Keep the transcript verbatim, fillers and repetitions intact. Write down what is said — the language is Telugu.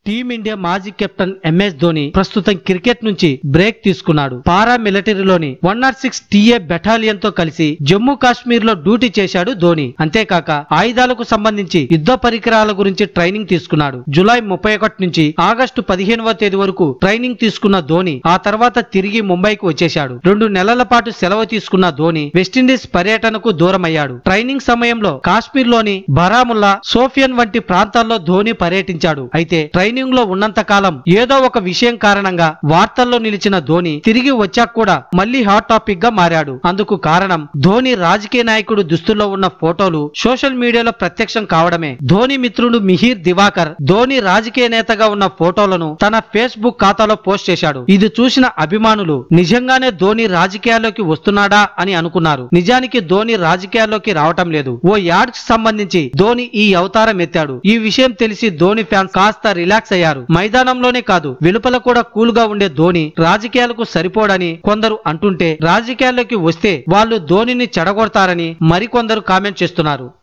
టీమిండియా మాజీ కెప్టెన్ ఎంఎస్ ధోని ప్రస్తుతం క్రికెట్ నుంచి బ్రేక్ తీసుకున్నాడు. పారా మిలిటరీలోని one nought six TA battalion తో కలిసి జమ్మూ కాశ్మీర్ లో డ్యూటీ చేశాడు ధోని. అంతేకాక ఆయుధాలకు సంబంధించి యుద్ధ పరికరాల గురించి ట్రైనింగ్ తీసుకున్నాడు. జులై ముప్పై ఒకటి నుంచి ఆగస్టు పదిహేనవ తేదీ వరకు ట్రైనింగ్ తీసుకున్న ధోని ఆ తర్వాత తిరిగి ముంబైకి వచ్చేశాడు. రెండు నెలల పాటు సెలవు తీసుకున్న ధోని వెస్టిండీస్ పర్యటనకు దూరమయ్యాడు. ట్రైనింగ్ సమయంలో కాశ్మీర్ లోని బరాముల్లా, సోఫియన్ వంటి ప్రాంతాల్లో ధోని పర్యటించాడు. అయితే ట్రైనింగ్ లో ఉన్నంత కాలం ఏదో ఒక విషయం కారణంగా వార్తల్లో నిలిచిన ధోని తిరిగి వచ్చాక కూడా మళ్లీ హాట్ టాపిక్ గా మారాడు. అందుకు కారణం ధోని రాజకీయ నాయకుడు దుస్తుల్లో ఉన్న ఫోటోలు సోషల్ మీడియాలో ప్రత్యక్షం కావడమే. ధోని మిత్రుడు మిహిర్ దివాకర్ ధోని రాజకీయ నేతగా ఉన్న ఫోటోలను తన ఫేస్బుక్ ఖాతాలో పోస్ట్ చేశాడు. ఇది చూసిన అభిమానులు నిజంగానే ధోని రాజకీయాల్లోకి వస్తున్నాడా అని అనుకున్నారు. నిజానికి ధోని రాజకీయాల్లోకి రావటం లేదు. ఓ యాడ్ కి సంబంధించి ధోని ఈ అవతారం ఎత్తాడు. ఈ విషయం తెలిసి ధోని ఫ్యాన్స్ కాస్త రిలాక్స్ అయ్యారు. మైదానంలోనే కాదు వెలుపల కూడా కూల్ గా ఉండే ధోని రాజకీయాలకు సరిపోడని కొందరు అంటుంటే, రాజకీయాల్లోకి వస్తే వాళ్ళు ధోనిని చెడగొడతారని మరికొందరు కామెంట్ చేస్తున్నారు.